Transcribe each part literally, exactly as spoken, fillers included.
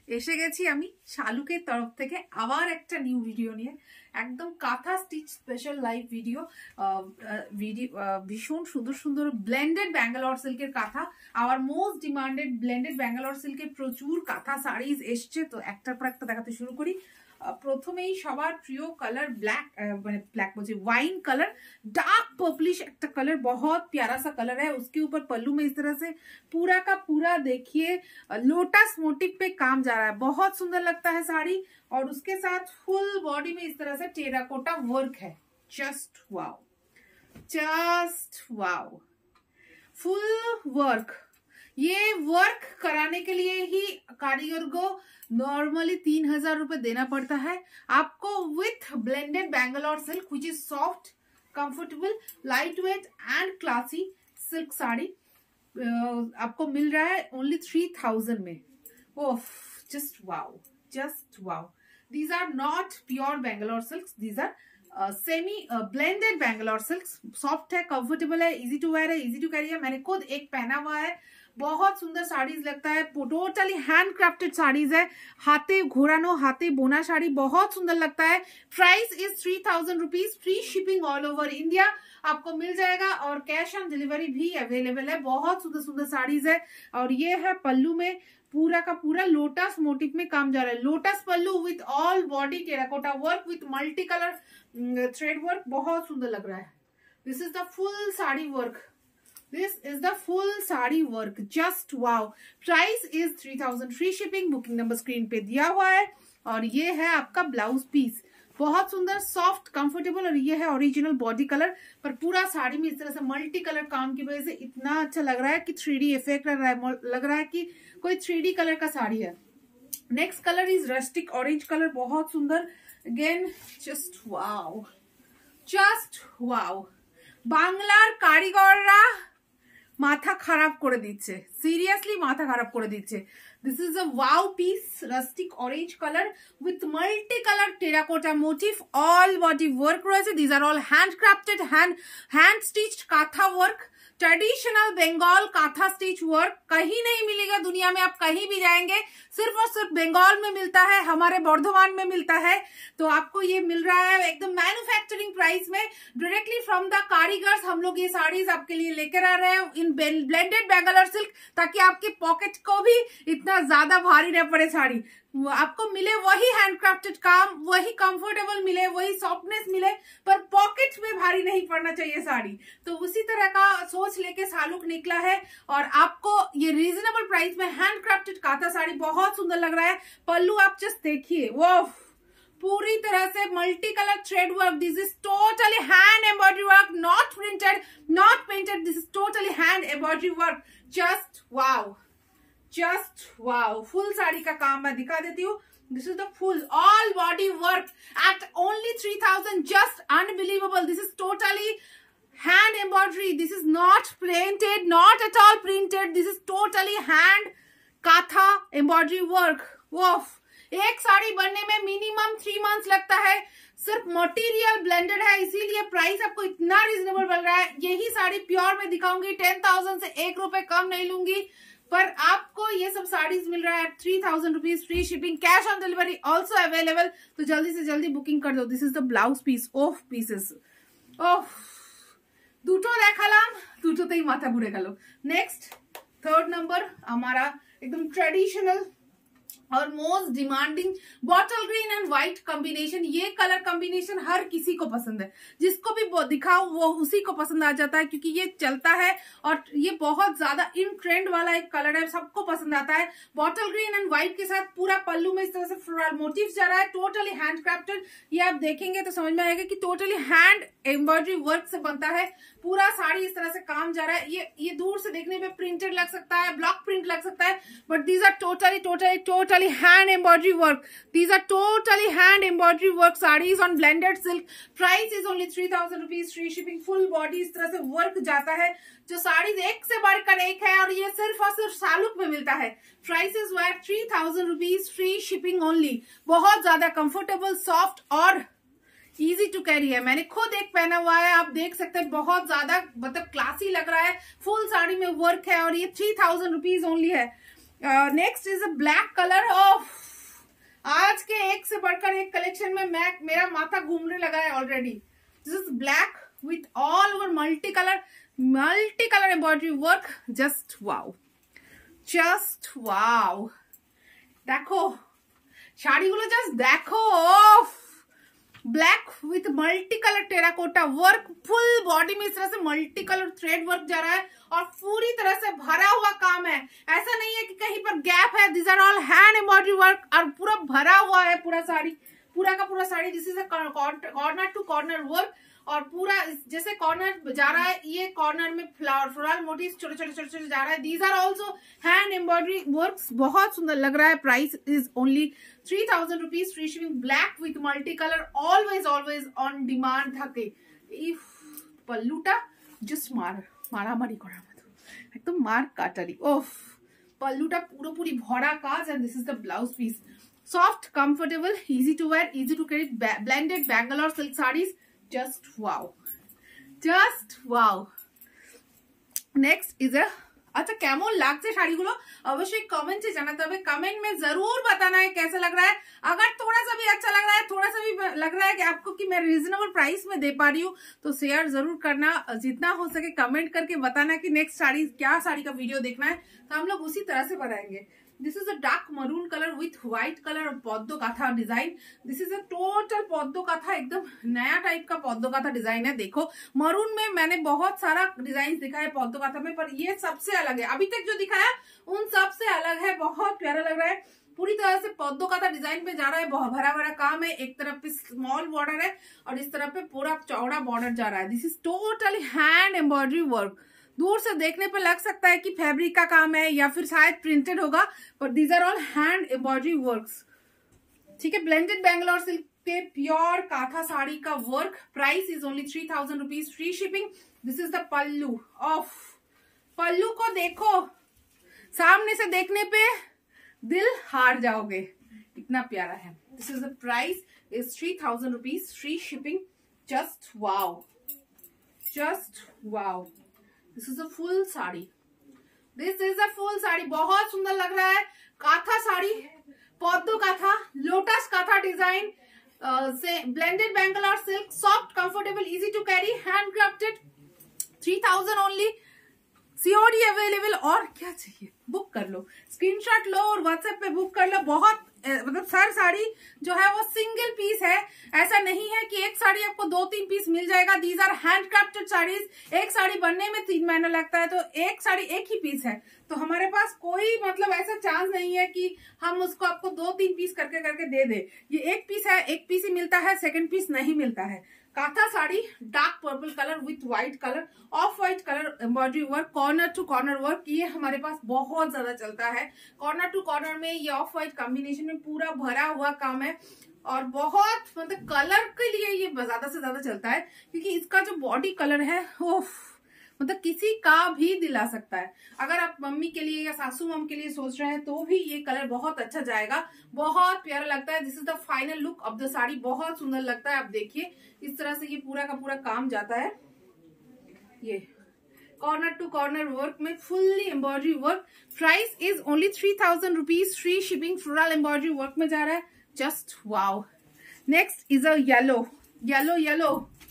এসে গেছি আমি শালুকের তরফ থেকে আবার একটা নিউ ভিডিও নিয়ে, একদম kantha stitch special live video. Video ভীষণ সুন্দর সুন্দর ব্লেন্ডেড ব্যাঙ্গালোর সিল্কের kantha, our most demanded blended Bangalore সিল্কের প্রচুর কাঁথা শাড়িজ এসছে। তো একটার পর একটা দেখাতে শুরু করি। প্রথমেই সবার প্রিয় কালার ব্লैक, মানে ब्लैक मुझे वाइन कलर, डार्क पर्पलिश एक कलर, बहुत प्यारा सा कलर है। उसके ऊपर पल्लू में इस तरह से पूरा का पूरा देखिए लोटस मोटिव पे काम जा रहा है, बहुत सुंदर लगता है साड़ी। और उसके साथ फुल बॉडी में इस तरह से टेराकोटा वर्क है। Just wow, just wow, full work. ये वर्क कराने के लिए ही कारीगर को नॉर्मली तीन हजार रुपए देना पड़ता है। आपको with blended Bangalore silk which is soft, comfortable, light weight and classy silk sari आपको मिल रहा है ओनली थ्री थाउजेंड में। Oh, just wow, just wow. These are not pure Bangalore silk, these are semi blended Bangalore silk. Soft है, comfortable है, easy to wear है, easy to carry है। मैंने खुद एक पहना हुआ है, बहुत सुंदर साड़ीज लगता है। टोटली हैंड क्राफ्टेड साड़ीज है, हाथे घोरानो हाथे बोना साड़ी, बहुत सुंदर लगता है। Price is three thousand rupees, free shipping all over India आपको मिल जाएगा और कैश ऑन डिलीवरी भी अवेलेबल है। बहुत सुंदर सुंदर साड़ीज है। और ये है पल्लू में पूरा का पूरा लोटस मोटिव में काम जा रहा है। Lotus pallu with all body terracotta work with multi colour thread work, बहुत सुंदर लग रहा है। This is the full sari work, this is the full sari work, just wow. Price is three thousand, free shipping. Booking number screen पे दिया हुआ है। और ये है आपका ब्लाउज पीस, बहुत सुंदर, सॉफ्ट, कंफर्टेबल। और ये है ओरिजिनल बॉडी कलर, पर पूरा साड़ी में इस तरह से मल्टी कलर काम की वजह से इतना अच्छा लग रहा है कि थ्री डी इफेक्ट लग रहा है, लग रहा है कि कोई थ्री डी कलर का साड़ी है। Next colour is rustic orange colour, बहुत सुंदर। Again just wow, just wow. বাংলার কারিগররা মাথা খারাপ করে দিচ্ছে, সিরিয়াসলি মাথা খারাপ করে দিচ্ছে। This is a wow piece, rustic orange colour with multi colour terracotta motif, all body work রয়েছে। This are all hand crafted, hand hand stitched katha work, traditional Bengal katha stitch work. कहीं नहीं मिलेगा दुनिया में, आप कहीं भी जाएंगे सिर्फ और सिर्फ बंगाल में मिलता है, हमारे बर्धमान में मिलता है। तो आपको ये मिल रहा है एकदम मैन्युफैक्चरिंग प्राइस में, डायरेक्टली फ्रॉम द कारीगर्स। हम लोग ये साड़ीज आपके लिए लेकर आ रहे हैं इन ब्लेंडेड बैंगलोर सिल्क, ताकि आपके पॉकेट को भी इतना ज्यादा भारी न पड़े साड़ी। आपको मिले वही हैंडक्राफ्टेड काम, वही कंफर्टेबल मिले, वही सॉफ्टनेस मिले, पर पॉकेट में भारी नहीं पड़ना चाहिए साड़ी। तो उसी तरह का सोच लेके शालुक निकला है। और आपको ये रीजनेबल प्राइस में हैंडक्राफ्टेड काथा साड़ी बहुत सुंदर लग रहा है। पल्लू आप जस्ट देखिए, वो पूरी तरह से multi colour thread work. This is totally hand embroidery work, not printed, not painted. This is totally hand embroidery work. Just wow, just wow. Full sari का काम मैं दिखा देती हूँ। This is the full all body work at only three thousand, just unbelievable. This is totally hand embroidery, this is not printed, not at all printed. This is totally hand काथा embroidery work. वो एक साड़ी बनने में minimum three months लगता है। सिर्फ material blended है, इसीलिए price आपको इतना रिजनेबल मिल रहा है। यही साड़ी प्योर में दिखाऊंगी, टेन थाउजेंड से एक रुपए कम नहीं लूंगी, पर आपको ये सब साड़ीज मिल रहा है three thousand rupees, free shipping, cash on delivery also available. तो जल्दी से जल्दी बुकिंग कर दो। This is the blouse piece, of pieces, of দুটো দেখালাম, দুটোতেই মাথা ঘুরে গেল। নেক্সট থার্ড नंबर हमारा एकदम ट्रेडिशनल और most demanding bottle green and white combination. ये कलर कॉम्बिनेशन हर किसी को पसंद है, जिसको भी दिखाओ वो उसी को पसंद आ जाता है, क्योंकि ये चलता है और ये बहुत ज्यादा इन ट्रेंड वाला एक कलर है, सबको पसंद आता है। बॉटल ग्रीन एंड व्हाइट के साथ पूरा पल्लू में इस तरह से फ्लोरल मोटिव जा रहा है, टोटली हैंड क्राफ्टेड। ये आप देखेंगे तो समझ में आएगा कि टोटली हैंड एम्ब्रॉयडरी वर्क से बनता है। पूरा साड़ी इस तरह से काम जा रहा है। ये ये दूर से देखने पे प्रिंटेड लग सकता है, ब्लॉक प्रिंट लग सकता है, but these are totally totally totally hand embroidery work. These are totally hand embroidery work saris on blended silk. Price is only three thousand rupees, free shipping. Full body इस तरह से work जाता है। जो साड़ीज एक से बढ़कर एक है, और ये सिर्फ और सिर्फ शालुक में मिलता है। Price is worth three thousand rupees, free shipping only. बहुत ज्यादा कंफर्टेबल, सॉफ्ट और इजी टू कैरी है। मैंने खुद एक पहना हुआ है, आप देख सकते हैं, बहुत ज्यादा मतलब क्लासी लग रहा है। फुल साड़ी में वर्क है और ये थ्री थाउजेंड रुपीज ओनली है। Next is a black colour of, आज के एक से बढ़कर एक कलेक्शन में मैं मेरा माथा घूमने लगा है already. This is black with all over multi colour multi colour embroidery work. Just wow, just wow, देखो শাড়িগুলো জাস্ট দেখো। Black with multi colour terracotta work, full body में इस तरह से मल्टी कलर थ्रेड वर्क जा रहा है और पूरी तरह से भरा हुआ काम है। ऐसा नहीं है कि कहीं पर गैप है, this are all hand embroidery work और पूरा भरा हुआ है पूरा साड़ी, पूरा का पूरा sari. This is a corner to corner work और पूरा जैसे कॉर्नर जा रहा है, ये कॉर्नर में फ्लावर फ्लोरल मोटिव्स छोटे छोटे छोटे छोटे जा रहा है। These are also hand embroidery works, बहुत सुंदर लग रहा है। Price is only three thousand rupees, free shipping. Black with multi colour, always always on demand থাকে। इफ पल्लूटा जस्ट मार মারামারি করার মতো, একদম মার কাটারি। ওফ, পল্লুটা পুরোপুরি ভরা কাজ। And this is the blouse piece, soft comfortable, easy to wear, easy to carry, blended Bangalore silk saris. Just wow, just wow. Next is a, अच्छा কেমন লাগছে শাড়িগুলো অবশ্যই কমেন্টে জানাতে হবে। कमेंट में जरूर बताना है कैसा लग रहा है। अगर थोड़ा सा भी अच्छा लग रहा है, थोड़ा सा भी लग रहा है कि आपको कि मैं रीजनेबल प्राइस में दे पा रही हूँ, तो शेयर जरूर करना। जितना हो सके कमेंट करके बताना कि नेक्स्ट साड़ी क्या साड़ी का वीडियो देखना है, तो हम लोग उसी तरह से बनाएंगे। This is a dark maroon colour with white colour और पद्म katha design. This is a total पद्म काथा, एकदम नया टाइप का पद्म काथा डिजाइन है। देखो मरून में मैंने बहुत सारा डिजाइन दिखाया पद्म काथा में, पर ये सबसे अलग है। अभी तक जो दिखाया उन सबसे अलग है, बहुत प्यारा लग रहा है। पूरी तरह से पद्म काथा डिजाइन पे जा रहा है, बहुत भरा भरा काम है। एक तरफ पे स्मॉल बॉर्डर है और इस तरफ पे पूरा चौड़ा बॉर्डर जा रहा है। This is totally hand embroidery work. दूर से देखने पे लग सकता है कि फैब्रिक का काम है या फिर शायद प्रिंटेड होगा, पर these are all hand embroidery works. ठीक है, ब्लेंडेड बैंगलोर सिल्क के प्योर काथा साड़ी का work. Price is only three thousand rupees, free shipping. This is the pallu of, pallu को देखो, सामने से देखने पे दिल हार जाओगे, इतना प्यारा है। This is the price is three thousand rupees, free shipping. Just wow, just wow. This is a full sari, this is a full sari, बहुत सुंदर लग रहा है। काथा साड़ी, पद्म काथा, लोटस काथा डिजाइन से blended Bangalore silk, soft comfortable, easy to carry, hand crafted. Three thousand only, COD available. और क्या चाहिए, बुक कर लो, स्क्रीनशॉट लो और व्हाट्सएप पे बुक कर लो। बहुत मतलब सर साड़ी जो है वो सिंगल पीस है, ऐसा नहीं है कि एक साड़ी आपको दो तीन पीस मिल जाएगा। These are hand crafted saris. एक साड़ी बनने में तीन महीना लगता है, तो एक साड़ी एक ही पीस है, तो हमारे पास कोई मतलब ऐसा चांस नहीं है कि हम उसको आपको दो तीन पीस करके करके दे दे। ये एक पीस है, एक पीस ही मिलता है, सेकंड पीस नहीं मिलता है। Katha sari, dark purple colour with white colour, off white colour embroidery work, corner to corner work, ये हमारे पास बहुत ज्यादा चलता है। कॉर्नर टू कॉर्नर में ये ऑफ व्हाइट कॉम्बिनेशन में पूरा भरा हुआ काम है और बहुत मतलब कलर के लिए ये ज्यादा से ज्यादा चलता है, क्योंकि इसका जो बॉडी कलर है वो मतलब किसी का भी दिला सकता है। अगर आप मम्मी के लिए या सासू मम के लिए सोच रहे हैं तो भी ये कलर बहुत अच्छा जाएगा, बहुत प्यारा लगता है। This is the final look of the sari, बहुत सुंदर लगता है। आप देखिए इस तरह से ये पूरा का पूरा काम जाता है। ये कॉर्नर टू कॉर्नर वर्क में fully embroidery work. Price is only three thousand rupees, free shipping. Floral embroidery work में जा रहा है। Just wow. Next is a yellow, yellow yellow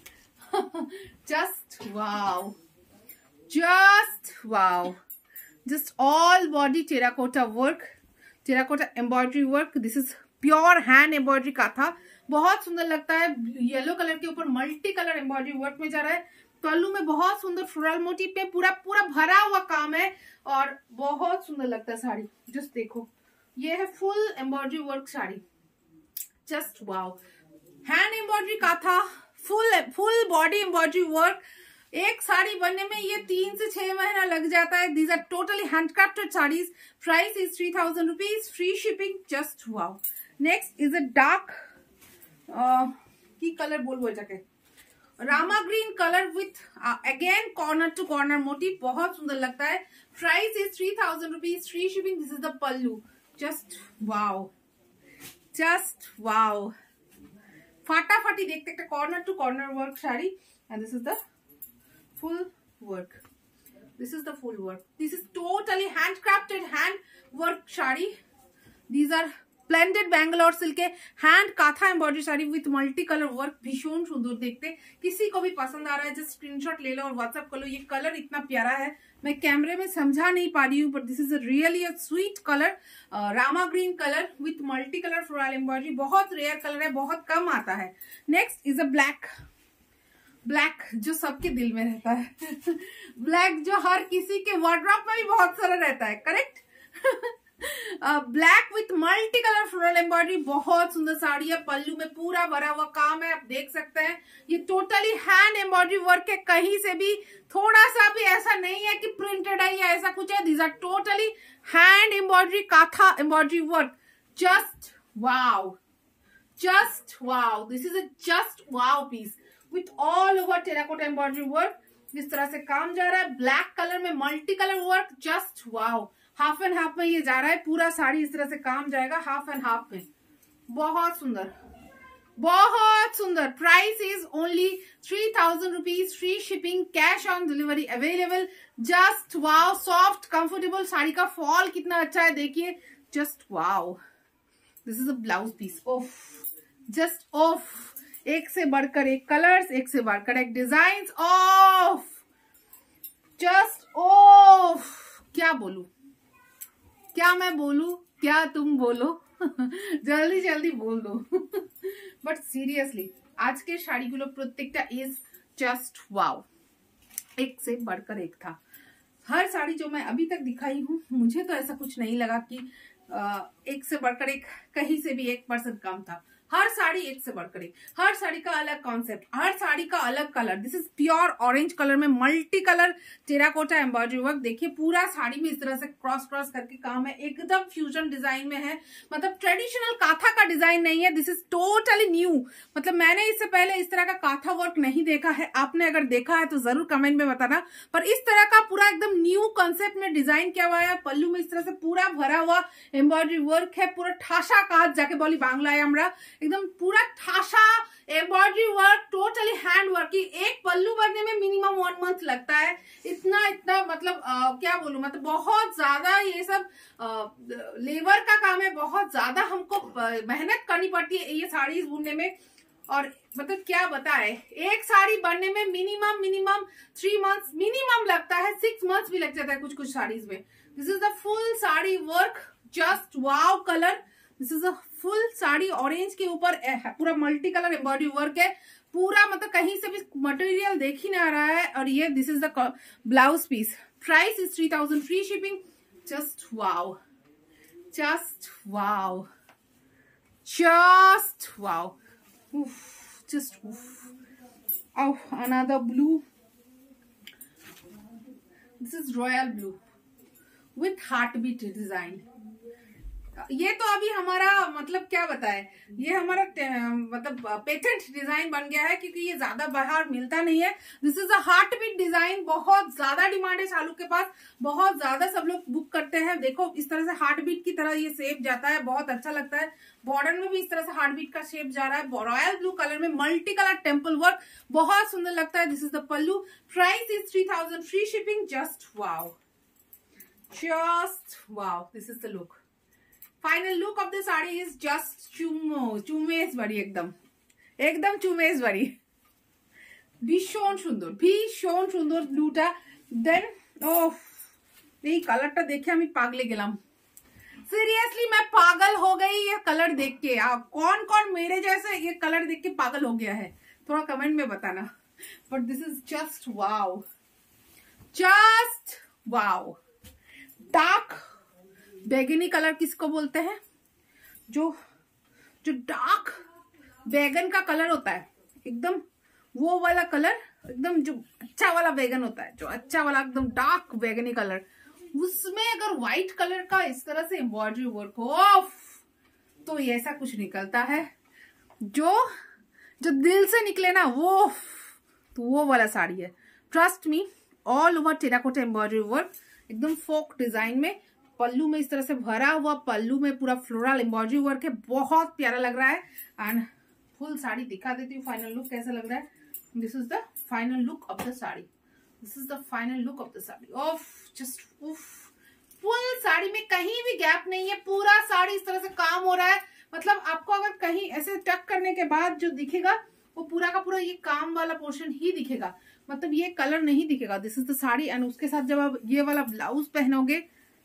just wow, just wow, just all body terracotta work, terracotta embroidery work. This is pure hand embroidery katha, बहुत सुंदर लगता है। Yellow colour के ऊपर मल्टी कलर एम्ब्रॉयडरी वर्क में जा रहा है। पल्लू में बहुत सुंदर फ्लोरल मोटिव पे पूरा पूरा भरा हुआ काम है और बहुत सुंदर लगता है साड़ी। जस्ट देखो, ये है full embroidery work sari. Just wow, hand embroidery katha, full full body embroidery work. एक साड़ी बनने में ये तीन से छह महीना लग जाता है। These are totally handcrafted saris. Price is three thousand rupees, free shipping. Just wow. Next is a dark की कलर बोल जाके Rama green colour with again corner to corner motif, बहुत सुंदर लगता है। Price is three thousand rupees, free shipping. This is the pallu. Just wow, just wow, फाटाफाटी देखते corner to corner work sari. And this is the full work. This is the full work, this is totally hand crafted hand work sari. These are blended Bangalore silk के hand काथा embroidery sari with multi colour work, भीषण सुंदर देखते, किसी को भी पसंद आ रहा है जस्ट स्क्रीनशॉट ले लो और व्हाट्सएप कर लो। ये कलर इतना प्यारा है, मैं कैमरे में समझा नहीं पा रही हूँ, but this is a really a sweet colour, Rama green colour with multi colour floral embroidery, बहुत रेयर कलर है, बहुत कम आता है। Next is a black, black जो सबके दिल में रहता है ब्लैक जो हर किसी के वार्डरोब में भी बहुत सारा रहता है, correct black with multi colour floral embroidery, बहुत सुंदर साड़ी है, पल्लू में पूरा भरा हुआ काम है, आप देख सकते हैं। ये टोटली हैंड एम्ब्रॉयडरी वर्क है, कहीं से भी थोड़ा सा भी ऐसा नहीं है कि प्रिंटेड है या ऐसा कुछ है, these are totally hand embroidery katha embroidery work, just wow, just wow, this is a just wow piece with all over terracotta embroidery work. इस तरह से काम जा रहा है, ब्लैक कलर में multi colour work, just wow. Half and half में ये जा रहा है, पूरा साड़ी इस तरह से काम जाएगा हाफ एंड हाफ में, बहुत सुंदर, बहुत सुंदर। Price is only three thousand rupees, free shipping, cash on delivery available, just wow. Soft comfortable sari का फॉल कितना अच्छा है देखिए, just wow. This is a blouse piece, oof, just oof, एक से बढ़कर एक कलर्स, एक से बढ़कर एक डिजाइन, ऑफ, जस्ट ओफ। क्या बोलूं, क्या मैं बोलूं, क्या तुम बोलो जल्दी जल्दी बोल दो बट सीरियसली আজকের শাড়িগুলো প্রত্যেকটা ইজ জাস্ট ওয়াও, एक से बढ़कर एक था। हर साड़ी जो मैं अभी तक दिखाई हूँ, मुझे तो ऐसा कुछ नहीं लगा कि आ, एक से बढ़कर एक, कहीं से भी एक परसेंट कम था। हर साड़ी एक से बढ़कर एक, हर साड़ी का अलग कॉन्सेप्ट, हर साड़ी का अलग colour. This is pure orange colour में multi colour terracotta embroidery work, देखिए पूरा साड़ी में इस तरह से क्रॉस क्रॉस करके काम है, एकदम फ्यूजन डिजाइन में है, मतलब ट्रेडिशनल काथा का डिजाइन नहीं है, दिस इज टोटली न्यू। मतलब मैंने इससे पहले इस तरह का काथा वर्क नहीं देखा है, आपने अगर देखा है तो जरूर कमेंट में बताना। पर इस तरह का पूरा एकदम न्यू कॉन्सेप्ट में डिजाइन किया हुआ है, पल्लू में इस तरह से पूरा भरा हुआ एम्ब्रॉयडरी वर्क है, पूरा ठासा काज जाके बोली बांग्लाय আমরা, एकदम पूरा ठासा embroidery work, totally hand work की। एक पल्लू बनने में मिनिमम वन मंथ लगता है, इतना इतना मतलब आ, क्या बोलूं, मतलब बहुत ज्यादा ये सब आ, लेबर का काम है, बहुत ज्यादा हमको मेहनत करनी पड़ती है ये साड़ी बुनने में। और मतलब क्या बताए, एक साड़ी बनने में minimum minimum three months minimum लगता है, सिक्स मंथ्स भी लग जाता है कुछ कुछ साड़ीज में। This is the full sari work, just wow colour. This is a full sari, orange के ऊपर पूरा मल्टी कलर एम्ब्रॉयडरी वर्क है, पूरा मतलब कहीं से भी मटेरियल देख ही नहीं आ रहा है। और ये this is the blouse piece, price is three thousand, free shipping, just wow, just wow, just wow, just oh, another blue, this is royal blue with heartbeat design। ये तो अभी हमारा मतलब क्या बताए, ये हमारा मतलब पेटेंट डिजाइन बन गया है, क्योंकि ये ज्यादा बाहर मिलता नहीं है। This is a heart beat design, बहुत ज्यादा डिमांड है शालू के पास, बहुत ज्यादा सब लोग बुक करते हैं। देखो इस तरह से हार्ट बीट की तरह ये शेप जाता है, बहुत अच्छा लगता है। बॉर्डर में भी इस तरह से हार्ट बीट का शेप जा रहा है, रॉयल ब्लू कलर में मल्टी कलर टेम्पल वर्क, बहुत सुंदर लगता है। This is the pallu, price is three thousand, free shipping, just wow, just wow. This is the look, final look of the sari is just चुमो चुमेश बड़ी, एकदम एकदम चुमेश बड़ी, भीषण সুন্দর, ভীষণ সুন্দর ব্লুটা। দেন ও এই কালারটা দেখে আমি পাগলে গেলাম, सीरियसली मैं पागल हो गई ये कलर देख के। आप कौन कौन मेरे जैसे ये कलर देख के पागल हो गया है, थोड़ा कमेंट में बताना। But this is just wow, just wow. Dark बैगनी कलर किसको बोलते हैं, जो जो डार्क बैगन का कलर होता है, एकदम वो वाला कलर, एकदम जो अच्छा वाला बैगन होता है, जो अच्छा वाला एकदम डार्क बैगनी कलर, उसमें अगर व्हाइट कलर का इस तरह से एम्ब्रॉयडरी वर्क हो तो ये ऐसा कुछ निकलता है जो जो दिल से निकले ना, वो तो वो वाला साड़ी है। Trust me, all over terracotta embroidery work, एकदम फोक डिजाइन में, पल्लू में इस तरह से भरा हुआ, पल्लू में पूरा फ्लोरल एम्ब्रॉयडरी वर्क है, बहुत प्यारा लग रहा है। एंड फुल साड़ी दिखा देती हूँ, फाइनल लुक कैसा लग रहा है। This is the final look of the sari, this is the final look of the sari. Oof just uff, full sari में कहीं भी गैप नहीं है, पूरा साड़ी इस तरह से काम हो रहा है। मतलब आपको अगर कहीं ऐसे टक करने के बाद जो दिखेगा वो पूरा का पूरा ये काम वाला पोर्शन ही दिखेगा, मतलब ये कलर नहीं दिखेगा। This is the sari and उसके साथ जब आप ये वाला ब्लाउज पहनोगे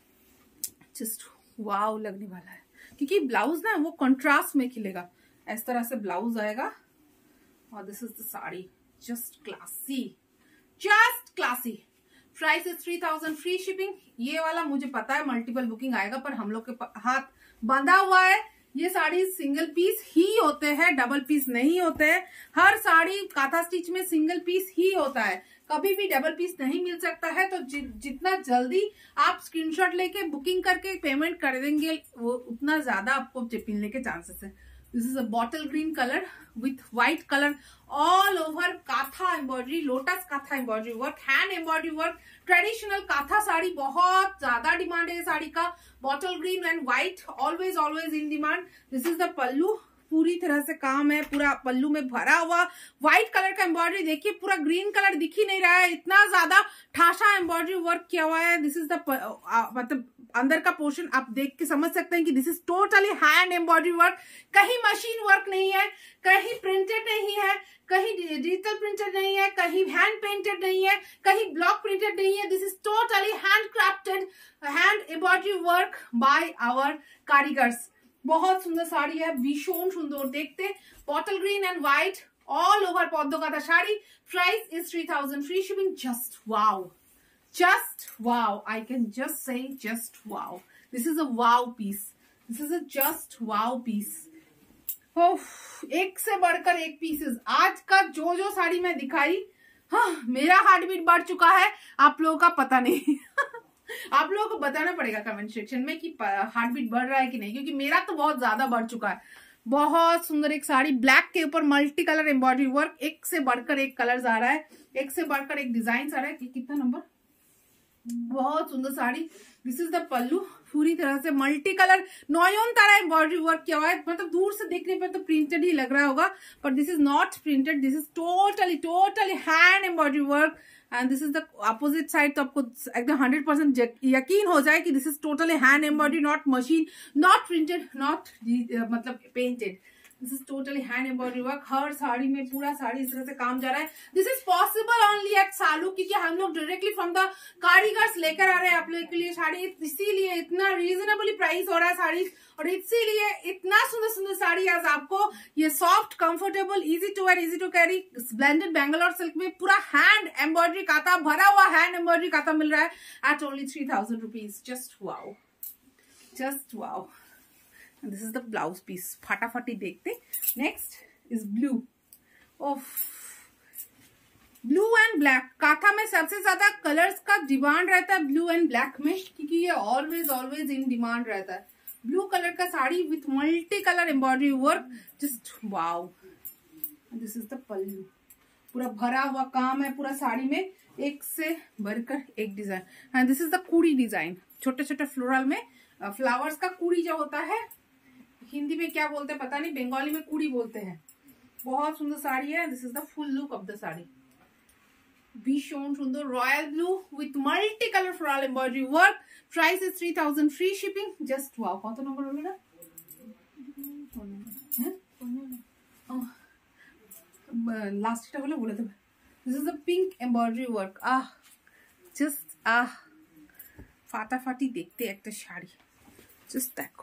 जस्ट वाव लगने वाला है, क्योंकि ब्लाउज ना वो कंट्रास्ट में खिलेगा। इस तरह से ब्लाउज आएगा और this is the sari, just classy, just classy. Price is three thousand, free shipping. ये वाला मुझे पता है मल्टीपल बुकिंग आएगा, पर हम लोग के हाथ बंधा हुआ है। ये साड़ी सिंगल पीस ही होते हैं, डबल पीस नहीं होते हैं। हर साड़ी काथा स्टिच में सिंगल पीस ही होता है, कभी भी डबल पीस नहीं मिल सकता है। तो जि, जितना जल्दी आप स्क्रीनशॉट लेके बुकिंग करके पेमेंट कर देंगे वो उतना ज्यादा आपको मिलने के चांसेस है। This is a bottle green colour with white colour, all over kantha embroidery, lotus kantha embroidery work, hand embroidery work. Traditional kantha sari बहुत ज्यादा डिमांड है साड़ी का। Bottle green and white always always in demand. This is the pallu, पूरी तरह से काम है, पूरा पल्लू में भरा हुआ व्हाइट कलर का एम्ब्रॉयडरी। देखिए पूरा ग्रीन कलर दिख ही नहीं रहा है, इतना ज्यादा ठासा एम्ब्रॉयडरी वर्क किया हुआ है। दिस इज द मतलब अंदर का पोर्शन आप देख के समझ सकते हैं कि this is totally hand embroidery work, कहीं मशीन वर्क नहीं है, कहीं प्रिंटेड नहीं है, कहीं डिजिटल प्रिंटेड नहीं है, कहीं हैंड पेंटेड नहीं है, कहीं ब्लॉक प्रिंटेड नहीं है। This is totally hand crafted, hand embroidery work by our कारीगर्स। बहुत सुंदर साड़ी है, भीषण सुंदर। देखते bottle green and white all over पौधो का था sari. Price is three thousand, free shipping. Just wow, just wow, I can just say just wow. This is a wow piece, this is a just wow piece. oh, एक से बढ़कर एक pieces. आज का जो जो साड़ी मैं दिखाई, हाँ मेरा हार्ट बीट बढ़ चुका है, आप लोगों का पता नहीं आप लोगों को बताना पड़ेगा कमेंट सेक्शन में कि हार्ट बीट बढ़ रहा है कि नहीं, क्योंकि मेरा तो बहुत ज्यादा बढ़ चुका है। बहुत सुंदर एक साड़ी, ब्लैक के ऊपर मल्टी कलर एम्ब्रॉयडरी वर्क, एक से बढ़कर एक कलर आ रहा है, एक से बढ़कर एक डिजाइन आ रहा है। कि, कितना नंबर, बहुत सुंदर sari. This is the pallu, पूरी तरह से मल्टी कलर नॉयन तारा एम्ब्रॉयडरी वर्क किया हुआ है। मतलब दूर से देखने पर तो प्रिंटेड ही लग रहा होगा, पर this is not printed, this is totally totally hand embroidery work. And this is the opposite side, तो आपको एकदम हंड्रेड परसेंट यकीन हो जाए कि this is totally hand embroidery, not machine, not printed, not मतलब painted. This is totally hand embroidery work. हर साड़ी में पूरा साड़ी इस तरह से काम जा रहा है। This is possible only at सालू, क्योंकि हम लोग डायरेक्टली फ्रॉम द कारीगर्स लेकर आ रहे हैं आप लोगों के लिए साड़ी, इसीलिए इतना रीजनेबली प्राइस हो रहा है साड़ी, और इसीलिए इतना सुंदर सुंदर साड़ी आज आपको ये soft, comfortable, easy to wear, easy to carry blended Bangalore silk में पूरा हैंड एम्ब्रॉयडरी काता, भरा हुआ हैंड एम्ब्रॉयडरी काता मिल रहा है at only three thousand rupees. Just wow, just wow. And this is the blouse piece, फटाफटी देखते। Next is blue, of blue and black. Kantha में सबसे ज्यादा कलर्स का डिमांड रहता है ब्लू एंड ब्लैक में, क्योंकि ये ऑलवेज ऑलवेज इन डिमांड रहता है। ब्लू कलर का sari with multi colour embroidery work, just wow. This is the pallu, पूरा भरा हुआ काम है पूरा साड़ी में, एक से बढ़कर एक design. And this is the कूड़ी डिजाइन, छोटे छोटे फ्लोरल में फ्लावर्स का कूड़ी जो होता है, हिंदी में क्या बोलते हैं पता नहीं, बंगाली में कूड़ी बोलते हैं। बहुत सुंदर साड़ी है। This is the full look of the sari, भीषण सुंदर royal blue with multi colour floral embroidery work. Price is three thousand, free shipping. Just wow. कौन सा नंबर हो गया? लास्ट टा बोले बोले थे। This is the pink embroidery work. Ah just ah फाटाफाटी देखते एक तो शाड़ी, जस्ट देखो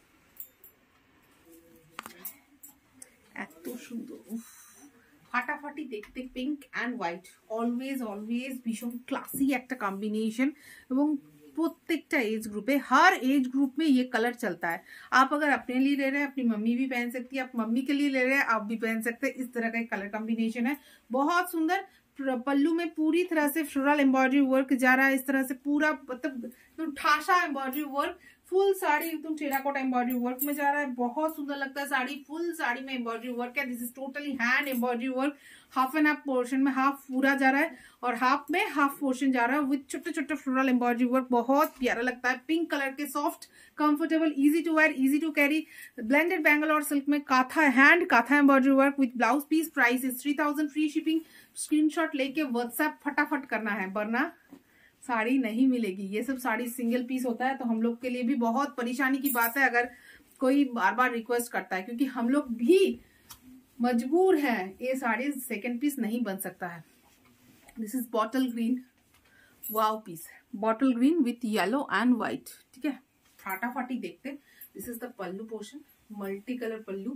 এত সুন্দর, ফাটাফাটি দেখতে। Pink and white always always ভীষণ ক্লাসি একটা কম্বিনেशन, এবং प्रत्येकटा एज ग्रुप है, हर एज ग्रुप में ये कलर चलता है। आप अगर अपने लिए ले रहे हैं, अपनी मम्मी भी पहन सकती है, आप मम्मी के लिए ले रहे हैं आप भी पहन सकते हैं। इस तरह का एक कलर कॉम्बिनेशन है, बहुत सुंदर। पल्लू में पूरी तरह से फ्लोरल एम्ब्रॉयडरी वर्क जा रहा है, इस तरह से पूरा मतलब ठासा एम्ब्रॉयडरी वर्क, फुल साड़ी एकदम टेराकोटा एम्ब्रॉयडरी वर्क में जा रहा है, बहुत सुंदर लगता है साड़ी। फुल साड़ी में एम्ब्रॉयडरी वर्क है। This is totally hand embroidery work. Half and half portion में हाफ पूरा जा रहा है और हाफ में हाफ पोर्शन जा रहा है विथ छोटे छोटे फ्लोरल एम्ब्रॉयडरी वर्क। बहुत प्यारा लगता है। पिंक कलर के soft comfortable easy to wear easy to carry blended Bangalore silk में kantha hand काथा embroidery work with blouse piece. Price is three thousand free shipping. Screenshot लेके व्हाट्सएप फटाफट करना है वरना साड़ी नहीं मिलेगी। ये सब साड़ी सिंगल पीस होता है तो हम लोग के लिए भी बहुत परेशानी की बात है अगर कोई बार बार रिक्वेस्ट करता है, क्योंकि हम लोग भी मजबूर हैं, ये साड़ी सेकंड पीस नहीं बन सकता है। This is bottle green wow piece, bottle green with yellow and white. ठीक है, फाटाफाटी देखते। This is the pallu portion, multi colour pallu,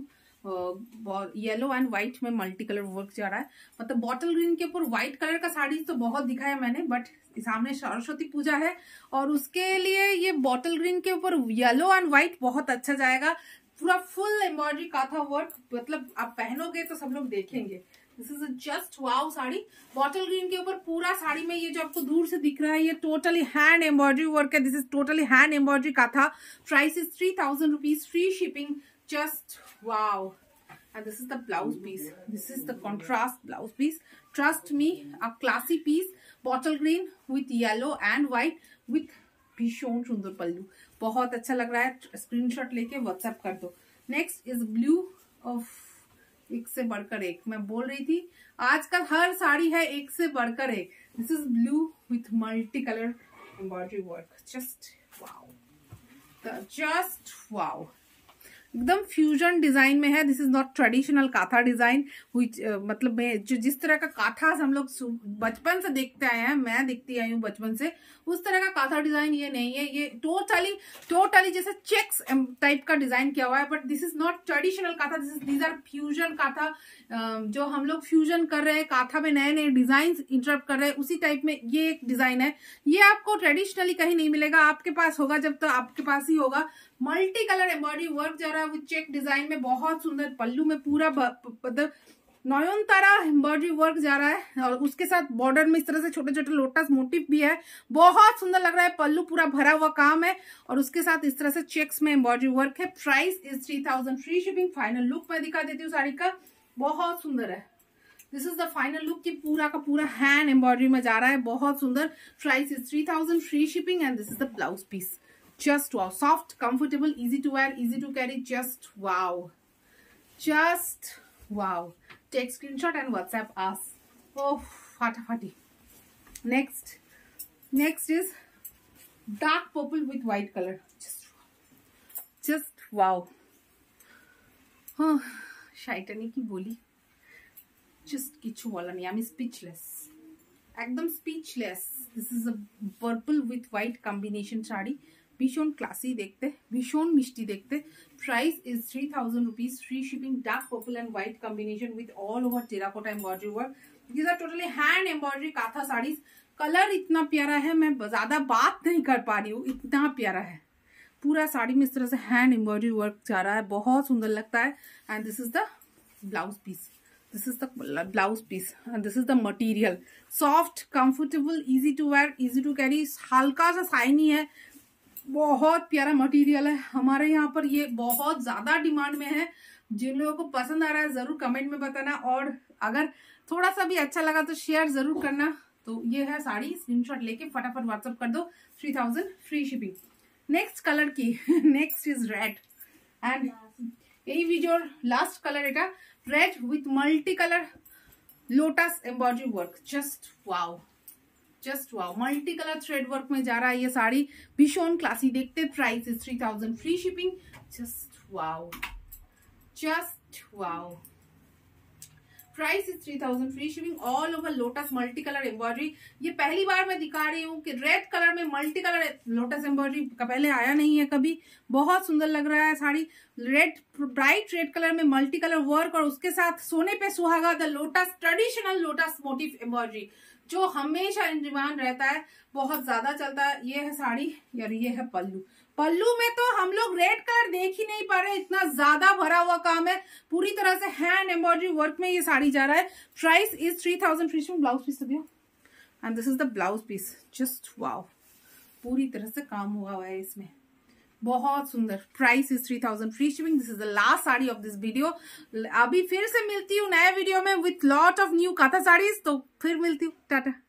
yellow and white में मल्टी कलर वर्क जा रहा है। मतलब बॉटल ग्रीन के ऊपर व्हाइट कलर का साड़ी तो बहुत दिखाया मैंने, बट सामने सरस्वती पूजा है और उसके लिए ये बॉटल ग्रीन के ऊपर येलो एंड व्हाइट बहुत अच्छा जाएगा। पूरा फुल एम्ब्रॉयडरी काथा वर्क, मतलब आप पहनोगे तो सब लोग देखेंगे। This is just wow sari. Bottle green के ऊपर पूरा साड़ी में ये जो आपको दूर से दिख रहा है ये टोटली हैंड एम्ब्रॉयडरी वर्क है। This is totally hand embroidery kantha. Price is three thousand rupees free shipping. Just wow. And this is the blouse piece. This is the contrast blouse piece. Trust me, a classy piece. Bottle green with yellow and white with भीषण सुंदर पल्लू। बहुत अच्छा लग रहा है। Screenshot लेके WhatsApp कर दो। नेक्स्ट इज ब्लू ऑफ एक से बढ़कर एक। मैं बोल रही थी आजकल हर साड़ी है एक से बढ़कर एक। This is blue with multi colour embroidery work. Just wow, just wow, एकदम फ्यूजन डिजाइन में है। This is not traditional kantha design which मतलब मैं जो जिस तरह का काथा हम लोग बचपन से देखते आए हैं, मैं देखती आई हूँ बचपन से, उस तरह का काथा डिजाइन ये नहीं है। ये टोटली टोटली जैसे चेक्स टाइप का डिजाइन किया हुआ है, but this is not traditional kantha. This is these are fusion kantha. जो हम लोग फ्यूजन कर रहे हैं, काथा में नए नए डिजाइन इंटरप्ट कर रहे हैं, उसी टाइप में ये एक डिजाइन है। ये आपको ट्रेडिशनली कहीं नहीं मिलेगा, आपके पास होगा जब तो आपके पास ही होगा। मल्टी कलर एम्ब्रॉयडरी वर्क जा रहा है विद चेक डिजाइन में। बहुत सुंदर पल्लू में पूरा मतलब नयनतारा एम्ब्रॉयडरी वर्क जा रहा है और उसके साथ बॉर्डर में इस तरह से छोटे छोटे लोटस मोटिव भी है। बहुत सुंदर लग रहा है। पल्लू पूरा भरा हुआ काम है और उसके साथ इस तरह से चेक्स में एम्ब्रॉयडरी वर्क है। Price is three thousand free shipping. Final look मैं दिखा देती हूँ साड़ी का। बहुत सुंदर है। This is the final look की पूरा का पूरा हैंड एम्ब्रॉयडरी में जा रहा है। बहुत सुंदर। Price is three thousand free shipping and this is the blouse piece. Just wow, soft, comfortable, easy to wear, easy to carry. Just wow, just wow. Take screenshot and WhatsApp us. Oh, fata fati. Next, next is dark purple with white color. Just, just wow. Oh, shaitani ki boli. Just kichu wala nahi. I'm speechless. Ekdam speechless. This is a purple with white combination sari. भीषण classy देखते, भीषण मिष्टी देखते। Price is three thousand rupees free shipping. Dark purple and white combination with all over terracotta embroidery work. These are totally hand embroidery kantha saris. Colour इतना प्यारा है, मैं ज्यादा बात नहीं कर पा रही हूँ, इतना प्यारा है। पूरा साड़ी में इस तरह से हैंड एम्ब्रॉयडरी वर्क जा रहा है, बहुत सुंदर लगता है। And this is the blouse piece. This is the blouse piece and this is the material. Soft, comfortable, easy to wear, easy to carry, हल्का सा शाइनी है, बहुत प्यारा मटेरियल है। हमारे यहाँ पर ये बहुत ज्यादा डिमांड में है। जिन लोगों को पसंद आ रहा है जरूर कमेंट में बताना और अगर थोड़ा सा भी अच्छा लगा तो शेयर जरूर करना। तो ये है साड़ी। स्क्रीनशॉट लेके फटाफट व्हाट्सएप कर दो। Three thousand free shipping. Next colour की नेक्स्ट इज रेड एंड यही वीडियो लास्ट कलर एटा red with multi colour lotus embroidery work. Just wow, just wow. Multi colour thread work में जा रहा है ये साड़ी। भीषण क्लासी देखते। Price is three thousand free shipping. Just wow, just wow. Price is three thousand free shipping. All over lotus multi colour embroidery. ये पहली बार मैं दिखा रही हूँ कि रेड कलर में मल्टी कलर लोटस एम्ब्रॉयडरी का पहले आया नहीं है कभी। बहुत सुंदर लग रहा है sari. Red, bright red colour में मल्टी कलर वर्क और उसके साथ सोने पे सुहागा the lotus traditional lotus motif embroidery जो हमेशा इन डिमांड रहता है, बहुत ज्यादा चलता है। ये है साड़ी और ये है पल्लू। पल्लू में तो हम लोग रेड कलर देख ही नहीं पा रहे, इतना ज्यादा भरा हुआ काम है। पूरी तरह से हैंड एम्ब्रॉयडरी वर्क में ये साड़ी जा रहा है। Price is three thousand free shipping. Blouse piece and this is the blouse piece. Just wow, पूरी तरह से काम हुआ हुआ है इसमें। बहुत सुंदर, price is three thousand, free shipping. This is the last sari of this video. अभी फिर से मिलती हूँ नए वीडियो में with lot of new kantha saris. तो फिर मिलती हूँ, टाटा।